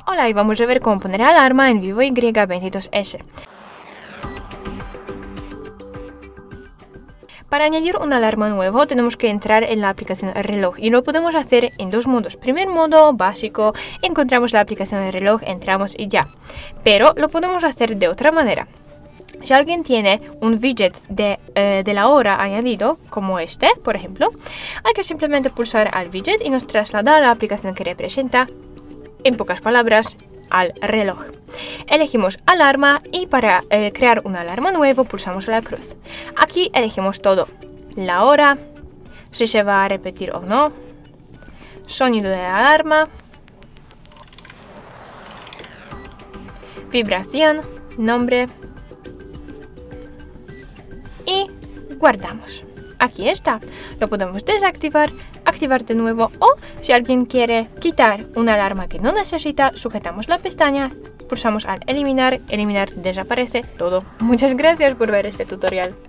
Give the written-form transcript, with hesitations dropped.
Hola, y vamos a ver cómo poner alarma en Vivo Y22S. Para añadir una alarma nuevo tenemos que entrar en la aplicación reloj y lo podemos hacer en dos modos. Primer modo, básico, encontramos la aplicación de reloj, entramos y ya. Pero lo podemos hacer de otra manera. Si alguien tiene un widget de la hora añadido, como este, por ejemplo, hay que simplemente pulsar al widget y nos traslada a la aplicación que representa, en pocas palabras, al reloj. Elegimos alarma y para crear una alarma nueva pulsamos la cruz. Aquí elegimos todo: la hora, si se va a repetir o no, sonido de la alarma, vibración, nombre y guardamos. Aquí está. Lo podemos desactivar, activar de nuevo, o si alguien quiere quitar una alarma que no necesita, sujetamos la pestaña, pulsamos al eliminar, eliminar, desaparece todo. Muchas gracias por ver este tutorial.